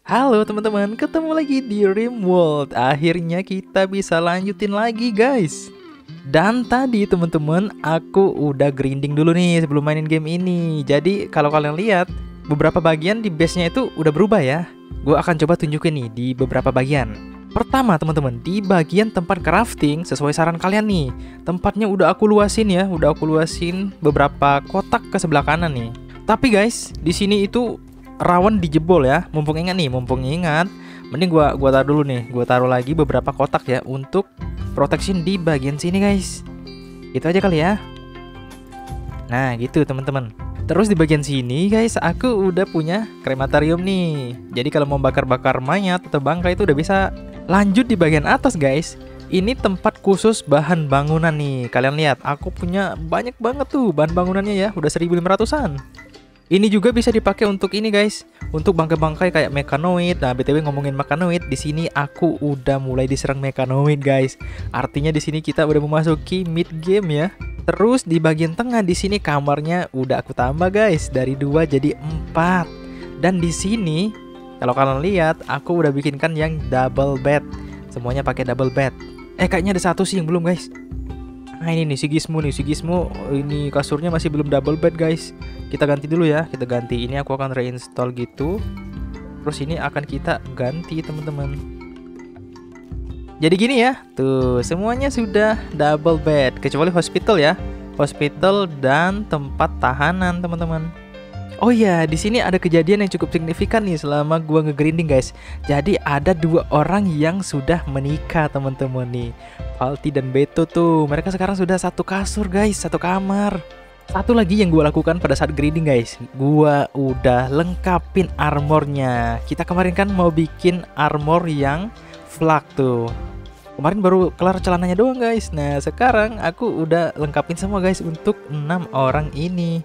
Halo teman-teman, ketemu lagi di Rimworld. Akhirnya kita bisa lanjutin lagi guys. Dan tadi teman-teman, aku udah grinding dulu nih sebelum mainin game ini. Jadi kalau kalian lihat, beberapa bagian di base-nya itu udah berubah ya. Gue akan coba tunjukin nih di beberapa bagian. Pertama teman-teman, di bagian tempat crafting sesuai saran kalian nih. Tempatnya udah aku luasin ya, udah aku luasin beberapa kotak ke sebelah kanan nih. Tapi guys, di sini itu rawan dijebol ya. Mumpung ingat, mending gua taruh dulu nih. Gua taruh lagi beberapa kotak ya untuk protection di bagian sini guys. Itu aja kali ya. Nah, gitu teman-teman. Terus di bagian sini guys, aku udah punya krematorium nih. Jadi kalau mau bakar-bakar mayat atau bangkai itu udah bisa. Lanjut di bagian atas guys. Ini tempat khusus bahan bangunan nih. Kalian lihat, aku punya banyak banget tuh bahan bangunannya ya, udah 1500-an. Ini juga bisa dipakai untuk ini guys, untuk bangkai-bangkai kayak mekanoid. Nah, BTW ngomongin mekanoid, di sini aku udah mulai diserang mekanoid guys. Artinya di sini kita udah memasuki mid game ya. Terus di bagian tengah di sini kamarnya udah aku tambah guys, dari 2 jadi 4. Dan di sini kalau kalian lihat, aku udah bikinkan yang double bed. Semuanya pakai double bed. Kayaknya ada satu sih yang belum guys. Nah ini nih si Gizmo ini kasurnya masih belum double bed guys. Kita ganti dulu ya, kita ganti. Ini aku akan reinstall gitu. Terus ini akan kita ganti teman-teman. Jadi gini ya, tuh semuanya sudah double bed kecuali hospital ya, hospital dan tempat tahanan teman-teman. Oh iya, di sini ada kejadian yang cukup signifikan nih selama gua ngegrinding guys. Jadi ada 2 orang yang sudah menikah teman-teman nih, Falti dan Beto tuh. Mereka sekarang sudah satu kasur guys, satu kamar. Satu lagi yang gua lakukan pada saat grinding guys, gua udah lengkapin armornya. Kita kemarin kan mau bikin armor yang flak tuh. Kemarin baru kelar celananya doang guys. Nah sekarang aku udah lengkapin semua guys untuk 6 orang ini.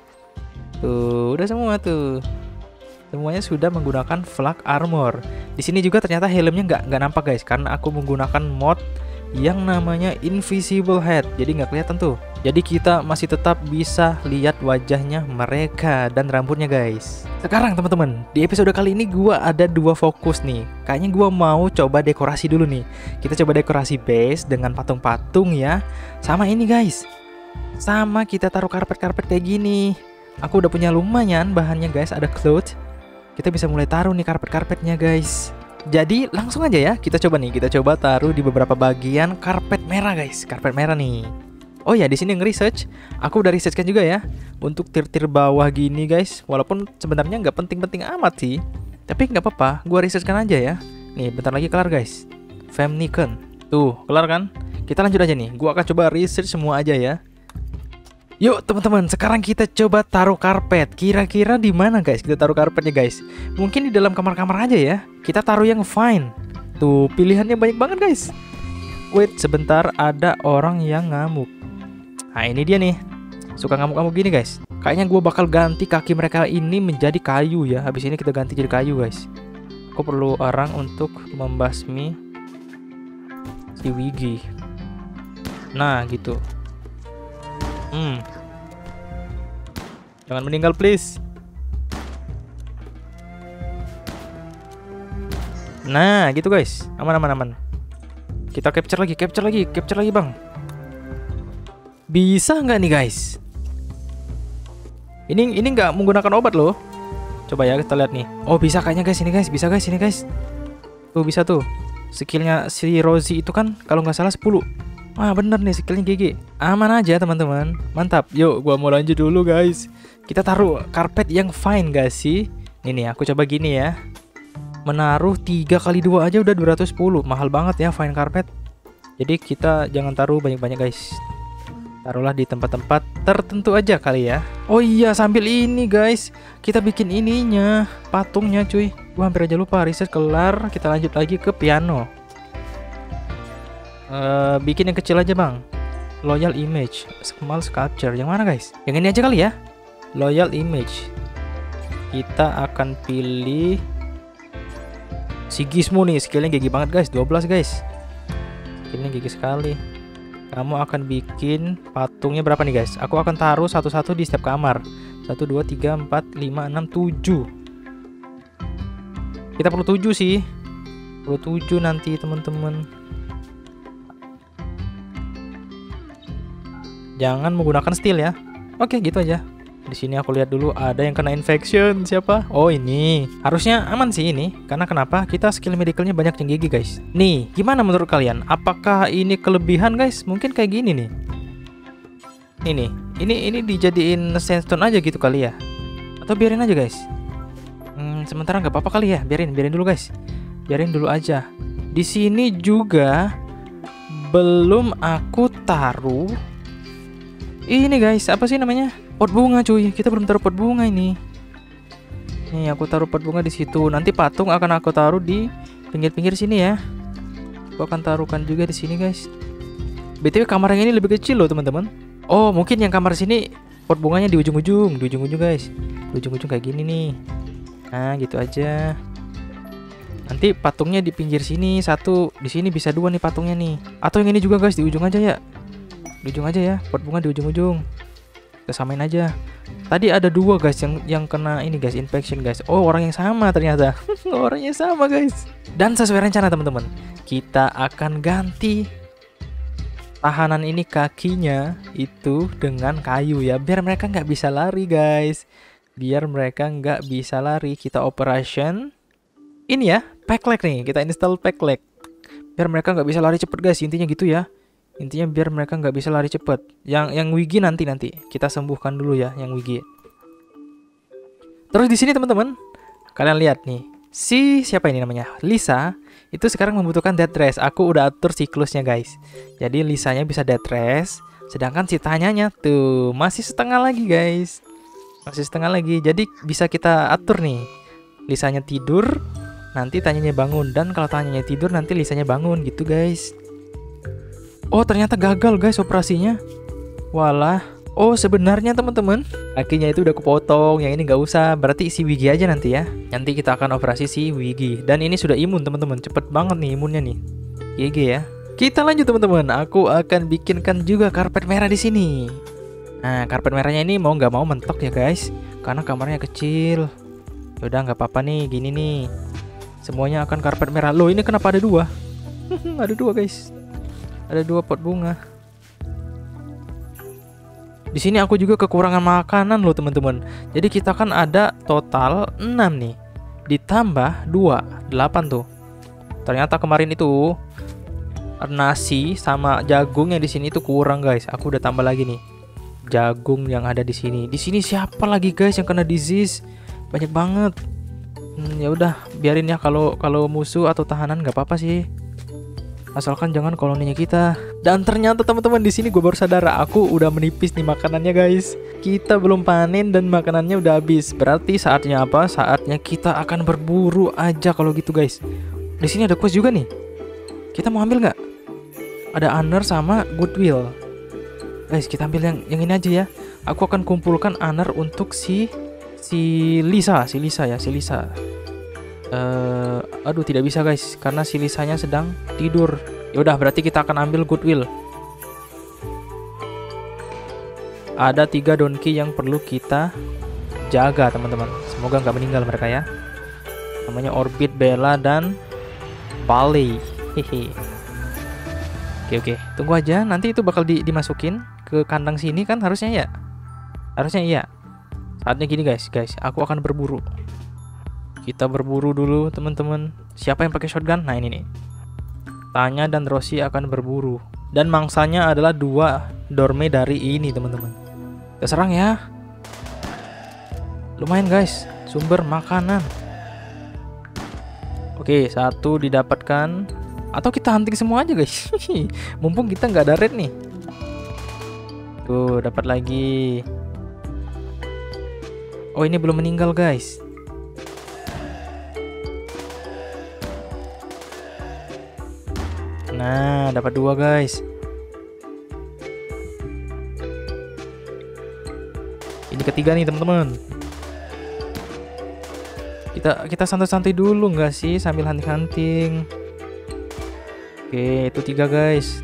Tuh, udah semua tuh. Semuanya sudah menggunakan flak armor. Di sini juga ternyata helmnya nggak nampak guys, karena aku menggunakan mod yang namanya invisible head. Jadi nggak kelihatan tuh. Jadi kita masih tetap bisa lihat wajahnya mereka dan rambutnya guys. Sekarang teman-teman, di episode kali ini gua ada 2 fokus nih. Kayaknya gua mau coba dekorasi dulu nih. Kita coba dekorasi base dengan patung-patung ya. Sama ini guys. Sama kita taruh karpet-karpet kayak gini. Aku udah punya lumayan bahannya guys, ada cloth. Kita bisa mulai taruh nih karpet-karpetnya guys. Jadi langsung aja ya, kita coba taruh di beberapa bagian karpet merah guys, karpet merah nih. Oh ya, di sini nge-research, aku udah researchkan juga ya untuk tir-tir bawah gini guys. Walaupun sebenarnya nggak penting-penting amat sih, tapi nggak apa-apa, gua researchkan aja ya. Nih, bentar lagi kelar guys. Femniken, tuh kelar kan? Kita lanjut aja nih, gua akan coba research semua aja ya. Yuk teman-teman, sekarang kita coba taruh karpet. Kira-kira di mana guys kita taruh karpetnya guys? Mungkin di dalam kamar-kamar aja ya. Kita taruh yang fine. Tuh, pilihannya banyak banget guys. Wait sebentar, ada orang yang ngamuk. Nah ini dia nih, suka ngamuk-ngamuk gini guys. Kayaknya gue bakal ganti kaki mereka ini menjadi kayu ya. Habis ini kita ganti jadi kayu guys. Aku perlu orang untuk membasmi si Wigi. Nah gitu. Jangan meninggal please. Nah gitu guys, aman. Kita capture lagi bang. Bisa nggak nih guys? Ini nggak menggunakan obat loh. Coba ya kita lihat nih. Oh bisa kayaknya guys, ini guys, bisa guys, ini guys. Tuh bisa tuh. Skillnya si Rosie itu kan kalau nggak salah 10. Wah bener nih, skillnya GG. Aman aja teman-teman, mantap. Yuk gua mau lanjut dulu guys. Kita taruh karpet yang fine gak sih? Nih aku coba gini ya. Menaruh 3 kali 2 aja udah 210. Mahal banget ya fine karpet. Jadi kita jangan taruh banyak-banyak guys. Taruhlah di tempat-tempat tertentu aja kali ya. Oh iya, sambil ini guys, kita bikin ininya, patungnya cuy. Gua hampir aja lupa, riset kelar. Kita lanjut lagi ke piano. Bikin yang kecil aja bang. Loyal image, small sculpture. Yang mana guys? Yang ini aja kali ya. Loyal image. Kita akan pilih si Gizmo nih. Skillnya gigi banget guys, 12 guys. Skillnya gigi sekali. Kamu akan bikin patungnya berapa nih guys? Aku akan taruh satu-satu di setiap kamar. 1, 2, 3, 4, 5, 6, 7. Kita perlu 7 sih. Perlu 7 nanti teman-teman. Jangan menggunakan steel ya. Oke, gitu aja. Di sini aku lihat dulu ada yang kena infection. Siapa? Oh, ini. Harusnya aman sih ini. Karena kenapa? Kita skill medicalnya banyak yang gigi, guys. Nih, gimana menurut kalian? Apakah ini kelebihan, guys? Mungkin kayak gini nih. Ini dijadiin sandstone aja gitu kali ya. Atau biarin aja, guys. Sementara nggak apa-apa kali ya. Biarin dulu, guys. Biarin dulu aja. Di sini juga belum aku taruh ini, guys. Apa sih namanya? Pot bunga, cuy. Kita belum taruh pot bunga ini. Nih, aku taruh pot bunga di situ. Nanti patung akan aku taruh di pinggir-pinggir sini ya. Aku akan taruhkan juga di sini, guys. BTW kamar yang ini lebih kecil loh, teman-teman. Oh, mungkin yang kamar sini pot bunganya di ujung-ujung, guys. Di ujung-ujung kayak gini nih. Nah, gitu aja. Nanti patungnya di pinggir sini satu, di sini bisa 2 nih patungnya nih. Atau yang ini juga, guys, di ujung aja ya. Di ujung aja ya, pot bunga di ujung-ujung. Kita samain aja. Tadi ada 2, guys, yang kena ini, guys, infection, guys. Oh, orang yang sama ternyata. Orang yang sama, guys. Dan sesuai rencana, teman-teman, kita akan ganti tahanan ini kakinya itu dengan kayu ya, biar mereka nggak bisa lari, guys. Biar mereka nggak bisa lari. Kita operation ini ya, pack leg nih. Kita install pack leg biar mereka nggak bisa lari cepet, guys. Intinya gitu ya. Intinya biar mereka nggak bisa lari cepet. Yang Wigi nanti kita sembuhkan dulu ya, yang Wigi. Terus di sini teman-teman, kalian lihat nih, siapa ini namanya? Lisa. Itu sekarang membutuhkan death rest. Aku udah atur siklusnya, guys. Jadi Lisanya bisa death rest, sedangkan si Tanyanya tuh masih setengah lagi, guys. Masih setengah lagi. Jadi bisa kita atur nih. Lisanya tidur, nanti Tanyanya bangun, dan kalau Tanyanya tidur nanti Lisanya bangun gitu, guys. Oh, ternyata gagal, guys, operasinya. Walah. Oh, sebenarnya teman-teman, kakinya itu udah kepotong. Yang ini nggak usah. Berarti si Wigi aja nanti ya. Nanti kita akan operasi si Wigi. Dan ini sudah imun, teman-teman. Cepet banget nih imunnya nih. GG ya. Kita lanjut, teman-teman. Aku akan bikinkan juga karpet merah di sini. Nah, karpet merahnya ini mau nggak mau mentok ya, guys. Karena kamarnya kecil. Yaudah, nggak apa-apa nih. Gini nih. Semuanya akan karpet merah. Loh, ini kenapa ada 2? Ada 2, guys. Ada 2 pot bunga. Di sini aku juga kekurangan makanan loh, teman-teman. Jadi kita kan ada total 6 nih. Ditambah 2, 8 tuh. Ternyata kemarin itu nasi sama jagung yang di sini itu kurang, guys. Aku udah tambah lagi nih. Jagung yang ada di sini. Di sini siapa lagi, guys, yang kena disease? Banyak banget. Ya udah, biarin ya, kalau musuh atau tahanan nggak apa-apa sih. Asalkan jangan koloninya kita. Dan ternyata teman-teman, di sini gue baru sadar aku udah menipis nih makanannya, guys. Kita belum panen dan makanannya udah habis. Berarti saatnya apa? Saatnya kita akan berburu aja kalau gitu, guys. Di sini ada quest juga nih. Kita mau ambil nggak? Ada honor sama goodwill. Guys, kita ambil yang ini aja ya. Aku akan kumpulkan honor untuk si Lisa ya. Aduh, tidak bisa, guys, karena si Lisanya sedang tidur. Ya udah, berarti kita akan ambil goodwill. Ada 3 donkey yang perlu kita jaga, teman-teman. Semoga nggak meninggal mereka ya. Namanya Orbit, Bella, dan Bali. Hehe. Oke, tunggu aja. Nanti itu bakal dimasukin ke kandang sini kan, harusnya ya. Harusnya iya. Saatnya gini, guys. Aku akan berburu. Kita berburu dulu, teman-teman. Siapa yang pakai shotgun? Nah, ini nih. Tanya dan Rossi akan berburu. Dan mangsanya adalah 2 dorme dari ini, teman-teman. Kita serang ya. Lumayan, guys. Sumber makanan. Oke, 1 didapatkan. Atau kita hunting semua aja, guys. Mumpung kita nggak ada red nih. Tuh, dapat lagi. Oh, ini belum meninggal, guys. Nah, dapat 2, guys. Ini ketiga nih, teman-teman. Kita santai-santai dulu nggak sih sambil hunting-hunting. Oke, itu 3, guys.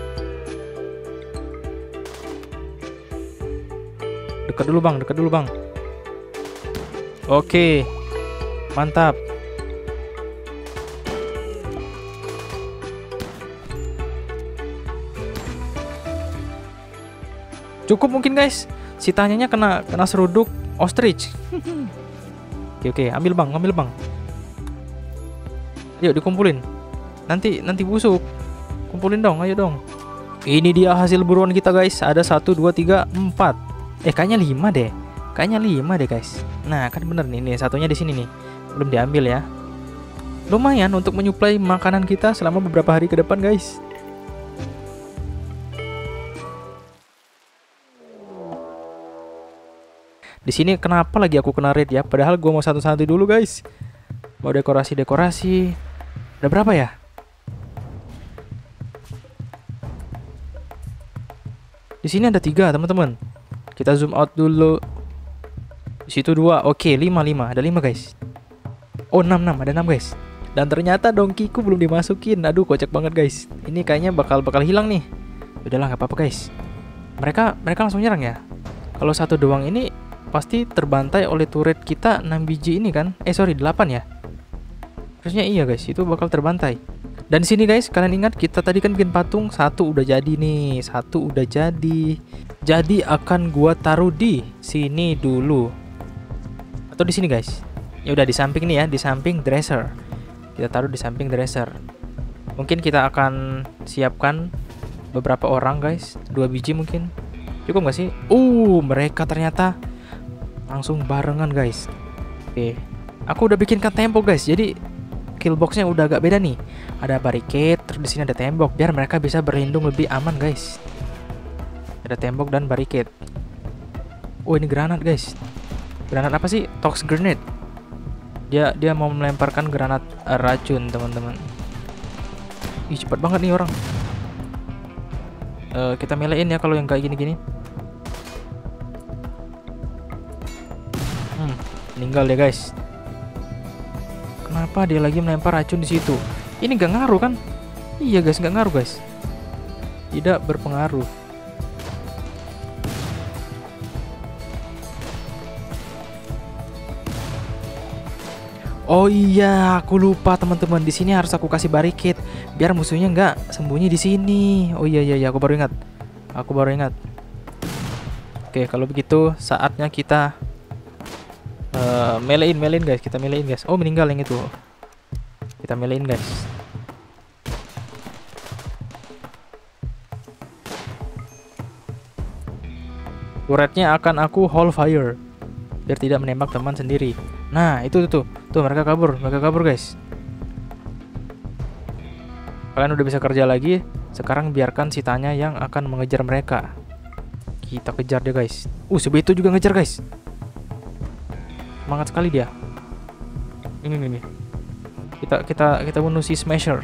Dekat dulu, Bang. Oke. Mantap. Cukup mungkin guys. Si tanyanya kena seruduk ostrich. Oke, ambil bang, ambil bang. Ayo dikumpulin. Nanti busuk. Kumpulin dong, ayo dong. Ini dia hasil buruan kita guys. Ada 1, 2, 3, 4. Kayaknya 5 deh. Kayaknya 5 deh guys. Nah kan bener nih, satunya di sini nih. Belum diambil ya. Lumayan untuk menyuplai makanan kita selama beberapa hari ke depan guys. Di sini kenapa lagi aku kena raid ya? Padahal gua mau satu-satu dulu guys. Mau dekorasi. Ada berapa ya? Di sini ada 3 teman-teman. Kita zoom out dulu. Di situ 2. Oke, 5. Ada 5 guys. Oh 6 ada 6 guys. Dan ternyata dongkiku belum dimasukin. Aduh kocak banget guys. Ini kayaknya bakal hilang nih. Udahlah nggak apa-apa guys. Mereka langsung nyerang ya. Kalau satu doang ini pasti terbantai oleh turret kita 6 biji ini kan. Sorry 8 ya. Harusnya iya guys, itu bakal terbantai. Dan di sini guys, kalian ingat kita tadi kan bikin patung, 1 udah jadi nih, 1 udah jadi. Jadi akan gua taruh di sini dulu. Atau di sini guys. Ya udah di samping nih ya, di samping dresser. Kita taruh di samping dresser. Mungkin kita akan siapkan beberapa orang guys, 2 biji mungkin. Cukup nggak sih? Mereka ternyata langsung barengan guys. Oke. Aku udah bikinkan tembok guys. Jadi killboxnya udah agak beda nih. Ada barricade, terus di sini ada tembok biar mereka bisa berlindung lebih aman guys. Ada tembok dan barricade. Ini granat guys. Granat apa sih? Tox grenade. Dia mau melemparkan granat racun teman-teman. Ih cepat banget nih orang. Kita melein ya kalau yang kayak gini-gini. Meninggal deh guys. Kenapa dia lagi melempar racun di situ? Ini gak ngaruh kan? Iya guys, gak ngaruh guys. Tidak berpengaruh. Oh iya, aku lupa teman-teman. Di sini harus aku kasih barricade biar musuhnya nggak sembunyi di sini. Oh iya, aku baru ingat. Oke, kalau begitu saatnya kita melein guys. Kita melein guys. Oh meninggal yang itu. Kita melein guys. Turretnya akan aku hold fire biar tidak menembak teman sendiri. Nah itu tuh mereka kabur guys. Kalian udah bisa kerja lagi. Sekarang biarkan si Tanya yang akan mengejar mereka. Kita kejar dia guys. Si Beto juga ngejar guys. Semangat sekali dia. Ini. Kita bunuh si Smasher.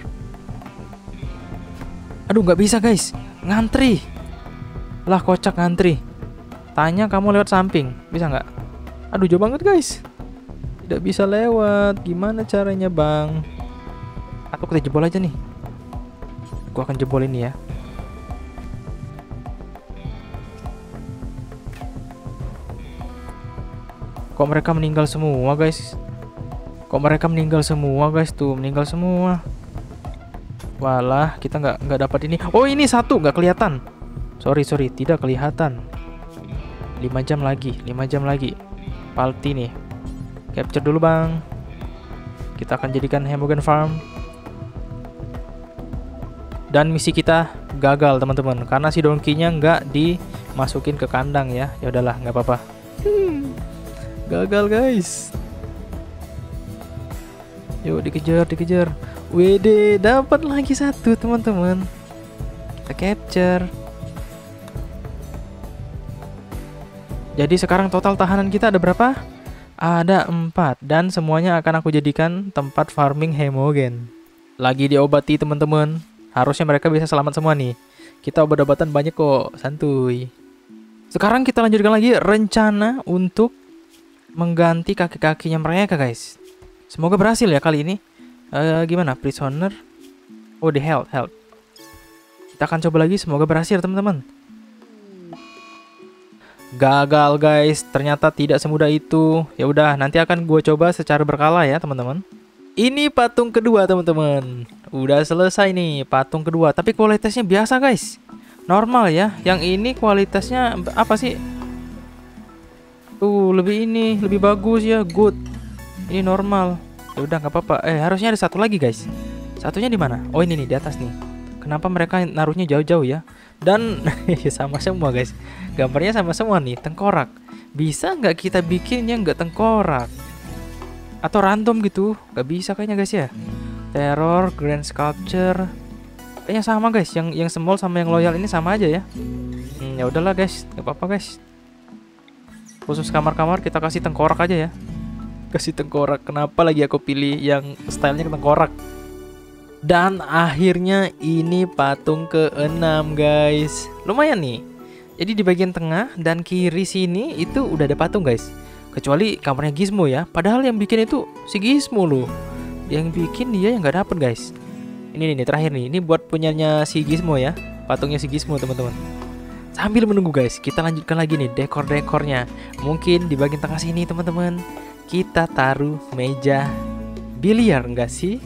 Aduh nggak bisa guys. Ngantri. Lah kocak ngantri. Tanya kamu lewat samping. Bisa nggak? Aduh jauh banget guys. Tidak bisa lewat. Gimana caranya bang? Atau kita jebol aja nih. Aku akan jebol ini ya. Kok mereka meninggal semua guys? Tuh meninggal semua. Walah kita nggak dapat ini. Oh ini satu nggak kelihatan. Sorry tidak kelihatan. 5 jam lagi. Palti nih. Capture dulu bang. Kita akan jadikan Hemogen Farm. Dan misi kita gagal teman-teman karena si donkinya nggak dimasukin ke kandang ya. Ya udahlah nggak apa-apa. Gagal guys. Yuk dikejar. WD dapat lagi 1 teman-teman. Kita capture. Jadi sekarang total tahanan kita ada berapa? Ada 4 dan semuanya akan aku jadikan tempat farming hemogen. Lagi diobati teman-teman. Harusnya mereka bisa selamat semua nih. Kita obat-obatan banyak kok, santuy. Sekarang kita lanjutkan lagi rencana untuk mengganti kaki-kakinya mereka guys. Semoga berhasil ya kali ini. Gimana prisoner? Oh di health. Kita akan coba lagi, semoga berhasil teman-teman. Gagal guys, ternyata tidak semudah itu. Ya udah, nanti akan gue coba secara berkala ya teman-teman. Ini patung kedua teman-teman. Udah selesai nih patung kedua, tapi kualitasnya biasa guys. normal ya. Yang ini kualitasnya apa sih? Tuh lebih bagus ya, good. Ini normal. Ya udah nggak apa-apa. Harusnya ada satu lagi guys. Satunya di mana? Oh ini nih di atas nih. Kenapa mereka naruhnya jauh-jauh ya? Dan sama semua guys. Gambarnya sama semua nih, tengkorak. Bisa nggak kita bikinnya nggak tengkorak? Atau random gitu? Nggak bisa kayaknya guys ya. Terror, Grand Sculpture. Kayaknya sama guys. Yang small sama yang loyal ini sama aja ya. Ya udahlah guys, nggak apa-apa guys. Khusus kamar-kamar kita kasih tengkorak aja ya. Kasih tengkorak. Kenapa lagi aku pilih yang stylenya tengkorak? Dan akhirnya ini patung ke-6 guys. Lumayan nih. Jadi di bagian tengah dan kiri sini itu udah ada patung guys. Kecuali kamarnya Gizmo ya. Padahal yang bikin itu si Gizmo loh. Yang bikin dia yang nggak dapet guys. Ini nih terakhir nih. Ini buat punyanya si Gizmo ya. Patungnya si Gizmo teman-teman. Sambil menunggu guys, kita lanjutkan lagi nih dekor-dekornya. Mungkin di bagian tengah sini teman-teman, kita taruh meja biliar nggak sih?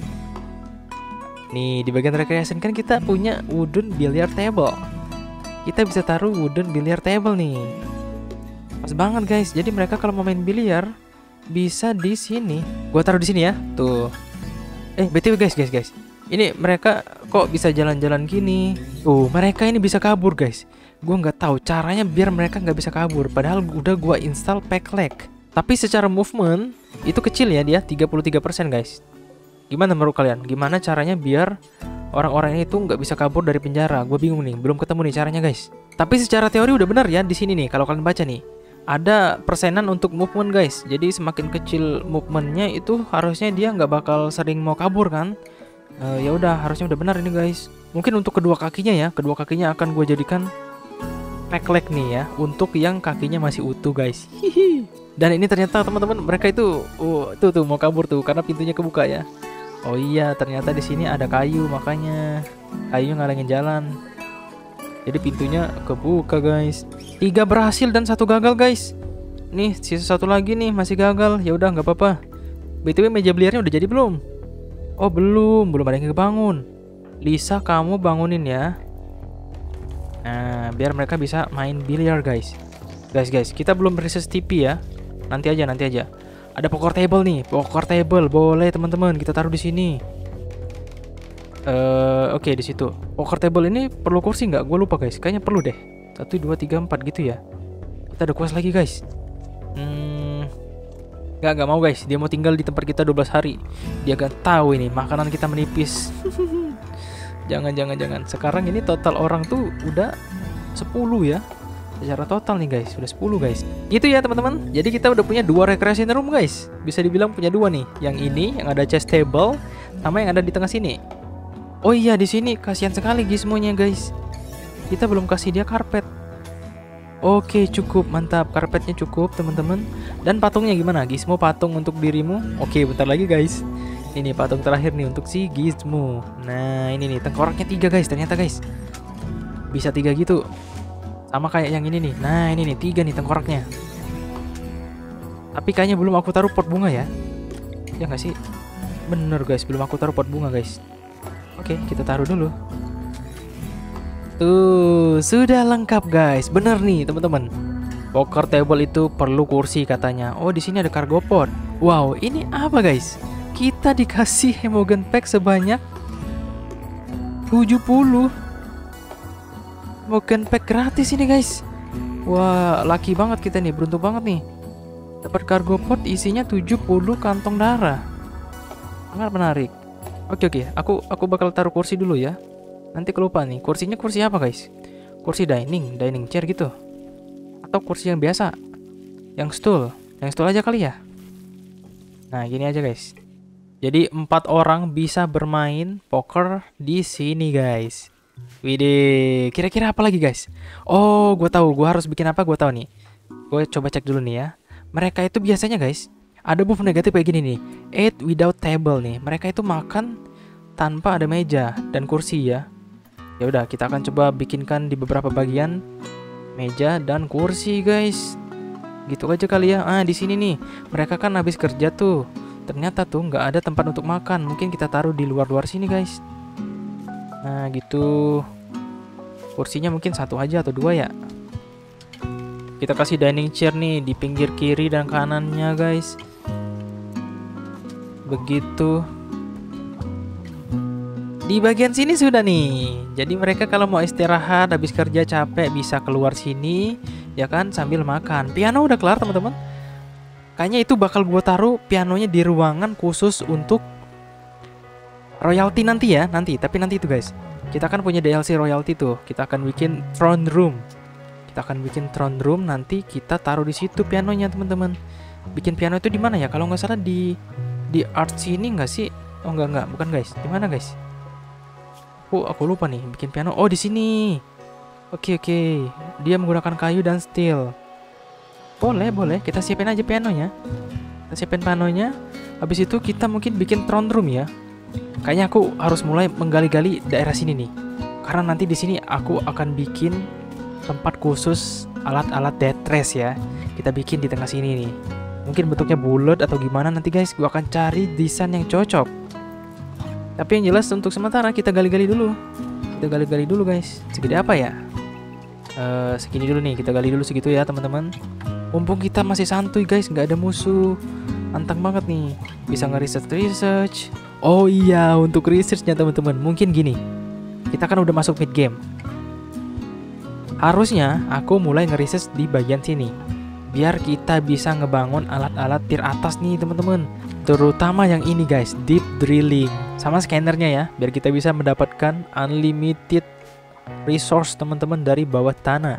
Nih di bagian recreation kan kita punya wooden billiard table. Kita bisa taruh wooden billiard table nih. Pas banget guys. Jadi mereka kalau mau main biliar bisa di sini. Gua taruh di sini ya. Tuh. BTW guys. Ini mereka kok bisa jalan-jalan gini? Tuh, mereka ini bisa kabur guys. Gua nggak tahu caranya biar mereka nggak bisa kabur. Padahal udah gua install pack lag. Tapi secara movement itu kecil ya dia 33% guys. Gimana menurut kalian? Gimana caranya biar orang-orang itu nggak bisa kabur dari penjara? Gue bingung nih, belum ketemu nih caranya guys. Tapi secara teori udah benar ya di sini nih. Kalau kalian baca nih, ada persenan untuk movement guys. Jadi semakin kecil movementnya itu harusnya dia nggak bakal sering mau kabur kan? Ya udah, harusnya udah benar ini guys. Mungkin untuk kedua kakinya ya, kedua kakinya akan gue jadikan pack leg nih ya, untuk yang kakinya masih utuh guys. Dan ini ternyata teman-teman mereka itu tuh mau kabur tuh karena pintunya kebuka ya. Oh iya, ternyata di sini ada kayu, makanya kayu ngalangin jalan. Jadi pintunya kebuka guys. 3 berhasil dan 1 gagal guys. Nih sisa 1 lagi nih masih gagal. Ya udah nggak apa-apa. BTW meja biliarnya udah jadi belum? Oh belum ada yang kebangun. Lisa kamu bangunin ya. Nah biar mereka bisa main biliar guys. Guys kita belum research TV ya. Nanti aja. Ada poker table nih, poker table boleh teman-teman kita taruh di sini. Oke di situ. Poker table ini perlu kursi nggak? Gue lupa guys, kayaknya perlu deh. 1, 2, 3, 4 gitu ya. Kita ada quest lagi guys. Nggak mau guys. Dia mau tinggal di tempat kita 12 hari. Dia gak tahu ini makanan kita menipis. Jangan. Sekarang ini total orang tuh udah 10 ya. Secara total nih guys, udah 10 guys. Gitu ya teman-teman. Jadi kita udah punya 2 recreation room guys. Bisa dibilang punya 2 nih. Yang ini yang ada chest table sama yang ada di tengah sini. Oh iya di sini kasihan sekali Gizmonya guys. Kita belum kasih dia karpet. Oke cukup, mantap. Karpetnya cukup teman-teman. Dan patungnya gimana? Gizmo patung untuk dirimu. Oke bentar lagi guys. Ini patung terakhir nih untuk si Gizmo. Nah ini nih tengkoraknya 3 guys ternyata guys. Bisa 3 gitu. Sama kayak yang ini nih. Nah ini nih 3 nih tengkoraknya. Tapi kayaknya belum aku taruh pot bunga ya. Ya nggak sih? Bener guys, belum aku taruh pot bunga guys. Oke kita taruh dulu. Tuh sudah lengkap guys. Bener nih teman-teman. Poker table itu perlu kursi katanya. Oh di sini ada cargo pot. Wow ini apa guys? Kita dikasih Hemogan pack sebanyak 70. Mogen pack gratis ini guys. Wah lucky banget kita nih, beruntung banget nih. Dapat cargo pot isinya 70 kantong darah. Sangat menarik. Oke, aku bakal taruh kursi dulu ya. Nanti kelupa nih. Kursinya kursi apa guys? Kursi dining chair gitu. Atau kursi yang biasa? Yang stool aja kali ya. Nah gini aja guys. Jadi 4 orang bisa bermain poker di sini guys. Widih, kira-kira apa lagi guys? Oh, gue tahu, gue harus bikin apa? Gue tahu nih. Gue coba cek dulu nih ya. Mereka itu biasanya guys, ada buff negatif kayak gini nih. Eat without table nih. Mereka itu makan tanpa ada meja dan kursi ya. Ya udah, kita akan coba bikinkan di beberapa bagian meja dan kursi guys. Gitu aja kali ya. Di sini nih, mereka kan habis kerja tuh. Ternyata tuh nggak ada tempat untuk makan. Mungkin kita taruh di luar-luar sini guys. Nah gitu. Kursinya mungkin satu aja atau dua ya. Kita kasih dining chair nih di pinggir kiri dan kanannya guys. Begitu. Di bagian sini sudah nih. Jadi mereka kalau mau istirahat habis kerja capek bisa keluar sini ya kan, sambil makan. Piano udah kelar teman-teman. Kayaknya itu bakal gue taruh pianonya di ruangan khusus untuk royalty nanti ya, tapi nanti itu guys. Kita kan punya DLC royalty tuh. Kita akan bikin throne room. Nanti kita taruh di situ pianonya teman-teman. Bikin piano itu di mana ya? Kalau nggak salah di art sini nggak sih? Oh nggak, bukan guys. Di mana guys? Aku lupa nih bikin piano. Oh di sini. Oke. Dia menggunakan kayu dan steel. Boleh. Kita siapin aja pianonya. Habis itu kita mungkin bikin throne room ya. Kayaknya aku harus mulai menggali-gali daerah sini nih. Karena nanti di sini aku akan bikin tempat khusus alat-alat death race ya. Kita bikin di tengah sini nih. Mungkin bentuknya bulat atau gimana nanti guys. Gua akan cari desain yang cocok. Tapi yang jelas untuk sementara kita gali-gali dulu. Guys. Segede apa ya? Segini dulu nih. Kita gali dulu segitu ya teman-teman. Mumpung kita masih santuy guys, nggak ada musuh. Anteng banget nih. Bisa nge-research. Oh iya, untuk researchnya teman-teman. Mungkin gini. Kita kan udah masuk mid game. Harusnya aku mulai nge-research di bagian sini. Biar kita bisa ngebangun alat-alat tier atas nih teman-teman. Terutama yang ini guys, deep drilling. Sama scannernya ya, biar kita bisa mendapatkan unlimited resource teman-teman dari bawah tanah.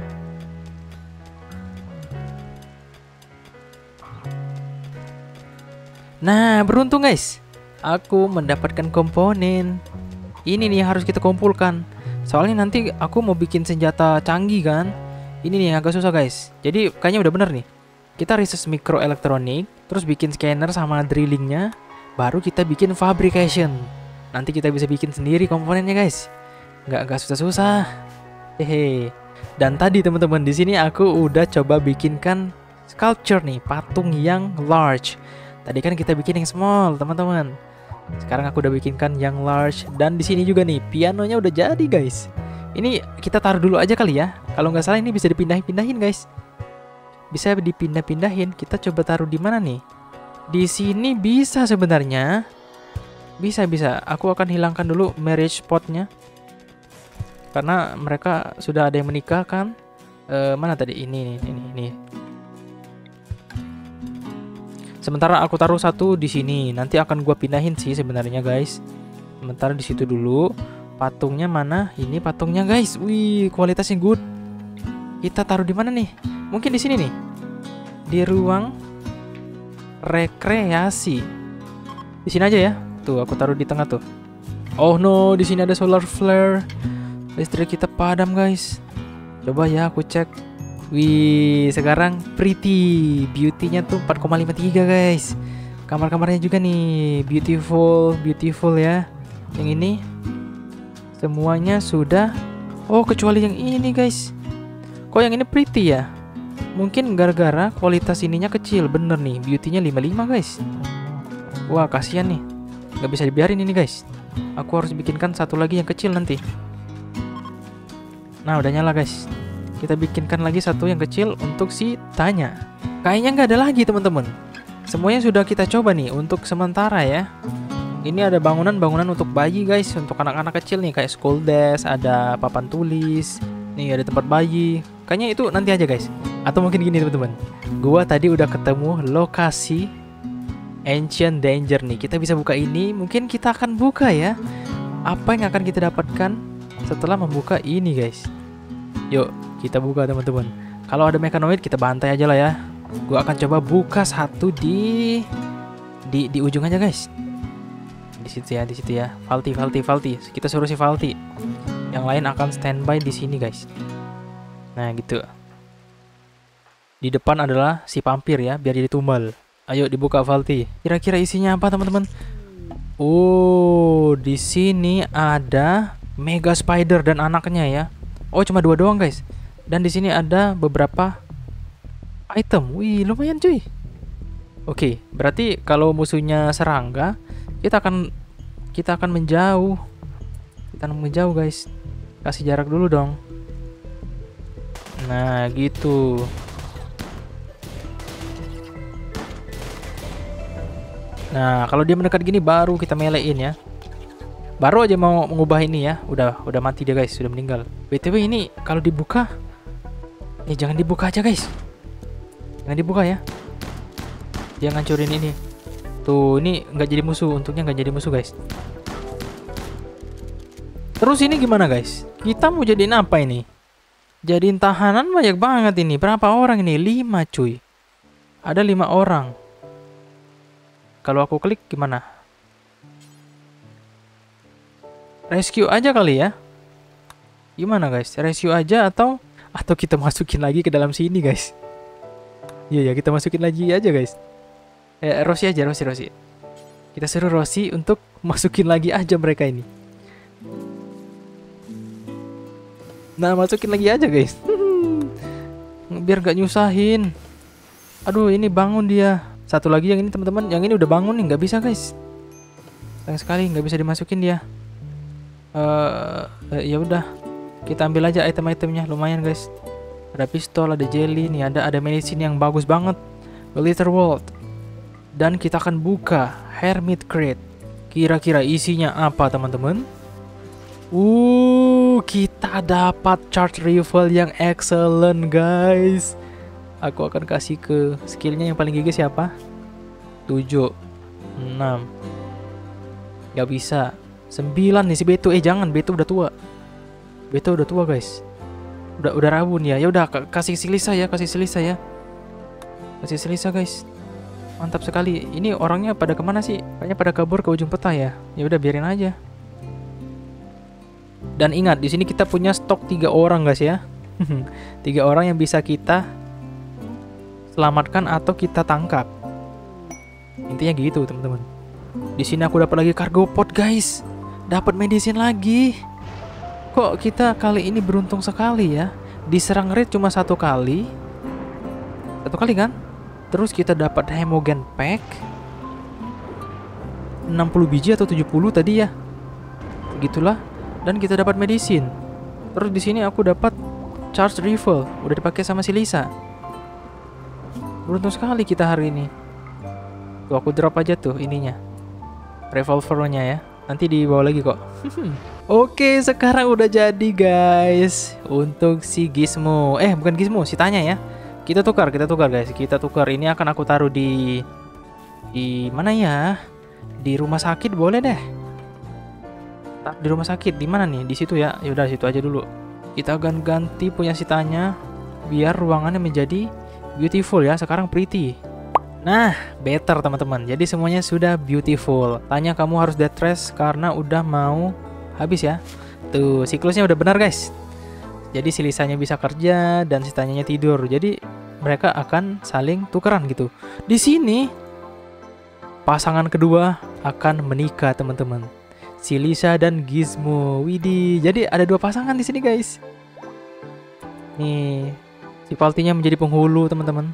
Nah, beruntung guys. Aku mendapatkan komponen. Ini nih yang harus kita kumpulkan. Soalnya nanti aku mau bikin senjata canggih kan. Ini nih yang agak susah guys. Jadi kayaknya udah bener nih. Kita research mikroelektronik, terus bikin scanner sama drillingnya. Baru kita bikin fabrication. Nanti kita bisa bikin sendiri komponennya guys. Nggak susah-susah. Hehe. Dan tadi teman-teman di sini aku udah coba bikinkan sculpture nih, patung yang large. Tadi kan kita bikin yang small teman-teman. Sekarang aku udah bikinkan yang large. Dan di sini juga nih pianonya udah jadi guys. Ini kita taruh dulu aja kali ya. Kalau nggak salah ini bisa dipindahin guys. Bisa dipindah-pindahin. Kita coba taruh di mana nih? Di sini bisa sebenarnya. Bisa. Aku akan hilangkan dulu marriage potnya. Karena mereka sudah ada yang menikah kan. Mana tadi? Ini. Sementara aku taruh satu di sini. Nanti akan gua pindahin sih sebenarnya guys. Sementara di situ dulu. Patungnya mana? Ini patungnya guys. Wih, kualitasnya good. Kita taruh di mana nih? Mungkin di sini nih. Di ruang rekreasi. Di sini aja ya. Tuh, aku taruh di tengah tuh. Oh no, di sini ada solar flare. Listrik kita padam guys. Coba ya aku cek. Wih, sekarang pretty. Beauty-nya tuh 4,53 guys. Kamar-kamarnya juga nih beautiful ya. Yang ini semuanya sudah. Oh, kecuali yang ini guys. Kok yang ini pretty ya? Mungkin gara-gara kualitas ininya kecil. Bener nih, beauty-nya 55 guys. Wah, kasihan nih. Gak bisa dibiarin ini guys. Aku harus bikinkan satu lagi yang kecil nanti. Nah, udah nyala guys. Kita bikinkan lagi satu yang kecil untuk si Tanya. Kayaknya nggak ada lagi teman-teman. Semuanya sudah kita coba nih untuk sementara ya. Ini ada bangunan untuk bayi guys. Untuk anak-anak kecil nih kayak school desk. Ada papan tulis. Nih ada tempat bayi. Kayaknya itu nanti aja guys. Atau mungkin gini teman-teman. Gua tadi udah ketemu lokasi Ancient Danger nih. Kita bisa buka ini. Mungkin kita akan buka ya. Apa yang akan kita dapatkan setelah membuka ini guys. Yuk kita buka teman-teman. Kalau ada mekanoid kita bantai aja lah ya. Gua akan coba buka satu di ujung aja guys. Di situ ya. Valti. Kita suruh si Valti. Yang lain akan standby di sini guys. Nah gitu. Di depan adalah si vampir ya, biar jadi tumbal. Ayo dibuka Valti. Kira-kira isinya apa teman-teman? Oh, di sini ada Mega Spider dan anaknya ya. Oh, cuma 2 doang guys. Dan di sini ada beberapa item. Wih, lumayan cuy. Oke, berarti kalau musuhnya serangga, kita akan menjauh. Kita menjauh guys. Kasih jarak dulu dong. Nah, gitu. Nah, kalau dia mendekat gini baru kita melein ya. Baru aja mau mengubah ini ya. Udah mati dia guys, sudah meninggal. BTW ini kalau dibuka, jangan dibuka aja guys. Jangan dibuka ya. Dia ngancurin ini. Tuh, ini nggak jadi musuh. Untungnya nggak jadi musuh guys. Terus ini gimana guys? Kita mau jadiin apa ini? Jadiin tahanan banyak banget ini. Berapa orang ini? 5 cuy. Ada 5 orang. Kalau aku klik gimana? Rescue aja kali ya. Gimana guys? Rescue aja atau kita masukin lagi ke dalam sini guys? Iya ya, kita masukin lagi aja guys. Rossi aja, Rossi. Kita suruh Rossi untuk masukin lagi aja mereka ini. Nah, masukin lagi aja guys. Biar gak nyusahin. Aduh, ini bangun dia. Satu lagi yang ini teman-teman, yang ini udah bangun nih, nggak bisa guys. Sayang sekali nggak bisa dimasukin dia. Ya udah, kita ambil aja item-itemnya, lumayan guys. Ada pistol, ada jelly, nih ada medicine yang bagus banget, Glitter World. Dan kita akan buka Hermit Crate. Kira-kira isinya apa teman-teman? Kita dapat charge rifle yang excellent guys. Aku akan kasih ke skillnya yang paling gigi siapa? 7 6. Gak bisa. 9 nih si Beto. Jangan, Beto udah tua. Beto udah tua guys. Udah rabun ya. Ya udah, kasih si Lisa ya, Kasih si Lisa guys. Mantap sekali. Ini orangnya pada kemana sih? Kayaknya pada kabur ke ujung peta ya. Ya udah, biarin aja. Dan ingat, di sini kita punya stok 3 orang guys ya. 3 orang yang bisa kita selamatkan atau kita tangkap. Intinya gitu teman-teman. Di sini aku dapat lagi cargo pod guys. Dapat medicine lagi. Kok kita kali ini beruntung sekali ya. Diserang raid cuma 1 kali. 1 kali kan? Terus kita dapat hemogen pack 60 biji atau 70 tadi ya. Begitulah. Dan kita dapat medicine. Terus di sini aku dapat charge rifle. Udah dipakai sama si Lisa. Beruntung sekali kita hari ini. Tuh, aku drop aja tuh ininya, revolvernya ya. Nanti dibawa lagi kok. Oke, sekarang udah jadi guys. Untuk si Gizmo. Bukan Gizmo, si Tanya ya. Kita tukar guys. Kita tukar. Ini akan aku taruh di mana ya? Di rumah sakit boleh deh. Di rumah sakit di mana nih? Di situ ya. Ya udah, situ aja dulu. Kita akan ganti punya si Tanya biar ruangannya menjadi beautiful ya, sekarang pretty. Nah, better teman-teman. Jadi semuanya sudah beautiful. Tanya kamu harus death rest karena udah mau habis ya. Tuh, siklusnya udah benar guys. Jadi si Lisanya bisa kerja dan si Tanyanya tidur. Jadi mereka akan saling tukeran gitu. Di sini pasangan kedua akan menikah teman-teman. Si Lisa dan Gizmo. Widih. Jadi ada 2 pasangan di sini guys. Nih, si Paltinya menjadi penghulu teman-teman.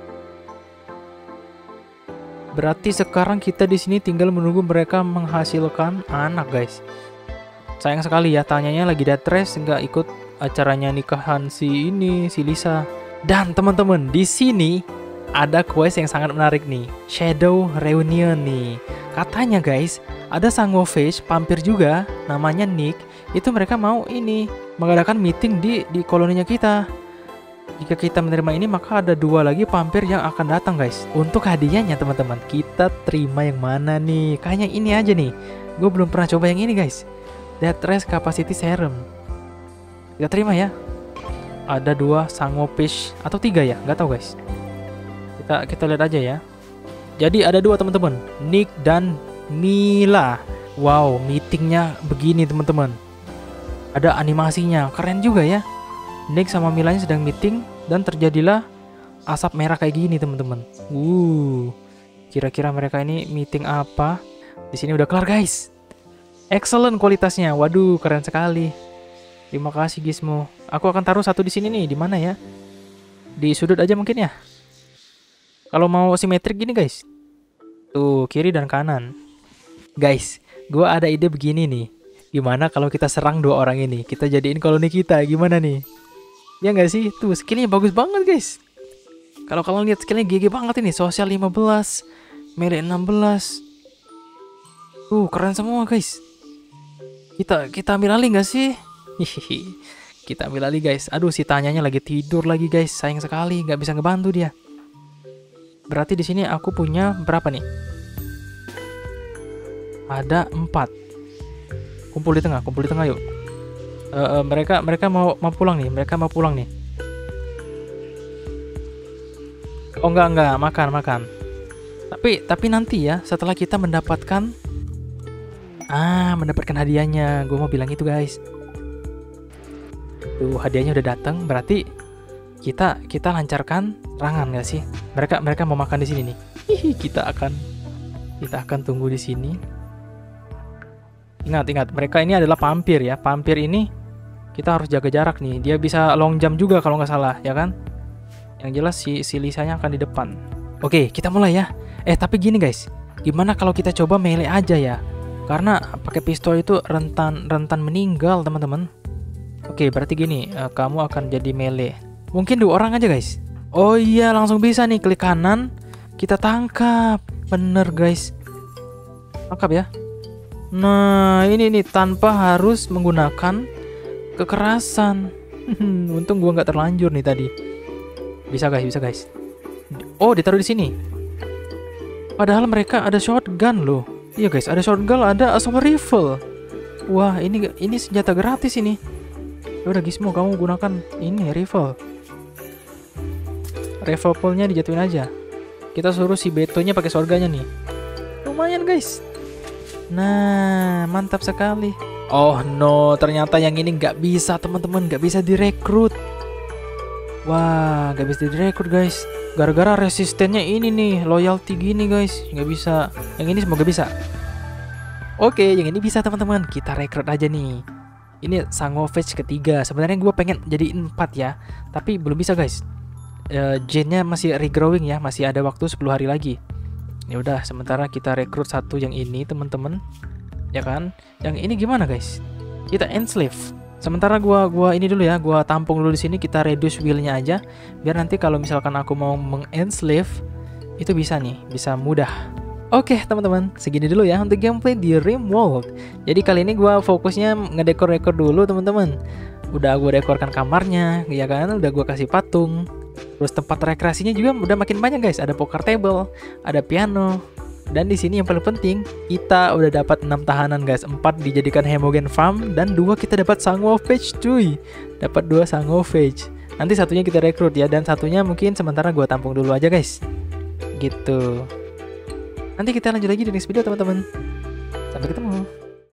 Berarti sekarang kita di sini tinggal menunggu mereka menghasilkan anak guys. Sayang sekali ya, Tanyanya lagi death rest, nggak ikut acaranya nikahan si Lisa. Dan teman-teman, di sini ada quest yang sangat menarik nih, Shadow Reunion nih. Katanya guys, ada Sangofish vampir juga, namanya Nick. Itu mereka mau mengadakan meeting di koloninya kita. Jika kita menerima ini, maka ada 2 lagi vampir yang akan datang guys. Untuk hadiahnya teman-teman, kita terima yang mana nih? Kayaknya ini aja nih. Gue belum pernah coba yang ini guys. Death Rest Capacity Serum. Kita terima ya. Ada 2 Sangofish atau 3 ya, nggak tahu guys. Kita lihat aja ya. Jadi ada 2 teman-teman, Nick dan Mila. Wow, meetingnya begini teman-teman. Ada animasinya, keren juga ya. Nick sama Milanya sedang meeting dan terjadilah asap merah kayak gini teman-teman. Kira-kira mereka ini meeting apa? Di sini udah kelar guys. Excellent kualitasnya. Waduh, keren sekali. Terima kasih Gizmo. Aku akan taruh 1 di sini nih. Di mana ya? Di sudut aja mungkin ya. Kalau mau simetrik gini guys. Tuh, kiri dan kanan. Guys, gua ada ide begini nih. Gimana kalau kita serang 2 orang ini? Kita jadiin koloni kita. Gimana nih? Ya nggak sih? Tuh skillnya bagus banget guys. Kalau kalian lihat skillnya GG banget ini. Sosial 15, melee 16. Tuh keren semua guys. Kita ambil alih nggak sih? Hihihi. Kita ambil alih guys. Aduh si Tanyanya lagi tidur lagi guys. Sayang sekali nggak bisa ngebantu dia. Berarti di sini aku punya berapa nih? Ada 4. Kumpul di tengah yuk. Mereka mau pulang nih. Mereka mau pulang nih. Oh enggak, makan. Tapi nanti ya setelah kita mendapatkan hadiahnya. Gue mau bilang itu guys. Tuh hadiahnya udah datang, berarti kita lancarkan serangan nggak sih? Mereka mau makan di sini nih. Hihi, kita akan tunggu di sini. Ingat, mereka ini adalah vampir ya. Vampir ini kita harus jaga jarak nih. Dia bisa long jump juga kalau nggak salah, ya kan? Yang jelas si Lisanya akan di depan. Oke, kita mulai ya. Tapi gini guys, gimana kalau kita coba melee aja ya? Karena pakai pistol itu rentan meninggal teman-teman. Oke, berarti gini, kamu akan jadi melee. Mungkin 2 orang aja guys. Oh iya, langsung bisa nih, klik kanan, kita tangkap. Bener guys, tangkap ya. Nah ini nih, tanpa harus menggunakan kekerasan. Untung gua nggak terlanjur nih tadi. Bisa guys. Oh, ditaruh di sini. Padahal mereka ada shotgun loh. Iya guys, ada shotgun, ada assault rifle. Wah, ini senjata gratis ini. Udah Gizmo, kamu gunakan ini rifle. Rifle poolnya dijatuhin aja. Kita suruh si Betonya pakai shotgunnya nih. Lumayan guys. Nah, mantap sekali. Oh no, ternyata yang ini nggak bisa teman-teman, nggak bisa direkrut. Wah, nggak bisa direkrut guys. Gara-gara resistennya ini nih, loyalty gini guys, nggak bisa. Yang ini semoga bisa. Oke, yang ini bisa teman-teman. Kita rekrut aja nih. Ini Sangovage ketiga. Sebenarnya gue pengen jadi 4 ya, tapi belum bisa guys. Gennya masih regrowing ya, masih ada waktu 10 hari lagi. Ya udah, sementara kita rekrut satu yang ini teman-teman, ya kan? Yang ini gimana guys? Kita enslave. Sementara gua ini dulu ya, gua tampung dulu di sini. Kita reduce willnya aja, biar nanti kalau misalkan aku mau mengenslave itu bisa nih, bisa mudah. Oke teman-teman, segini dulu ya untuk gameplay di RimWorld. Jadi kali ini gua fokusnya ngedekor-dekor dulu teman-teman. Udah gua dekorkan kamarnya, ya kan? Udah gua kasih patung. Terus tempat rekreasinya juga udah makin banyak guys. Ada poker table, ada piano. Dan di sini yang paling penting, kita udah dapat 6 tahanan guys. 4 dijadikan Hemogen Farm dan 2 kita dapat Sangovage cuy. Dapat 2 Sangovage. Nanti satunya kita rekrut ya, dan satunya mungkin sementara gua tampung dulu aja guys. Gitu. Nanti kita lanjut lagi di next video teman-teman. Sampai ketemu.